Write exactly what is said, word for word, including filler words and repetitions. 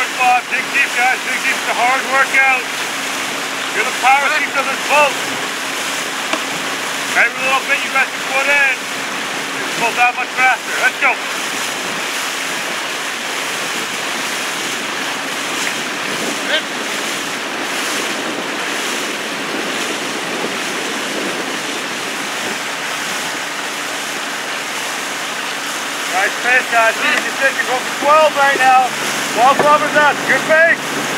Four spot, dig deep guys, dig deep, it's a hard workout. You're the power keeps of this boat. Every little bit you guys can put in, it's pull that much faster. Let's go. Nice pace guys, see what you think, you're going for twelve right now. twelve rubbers up, good pace.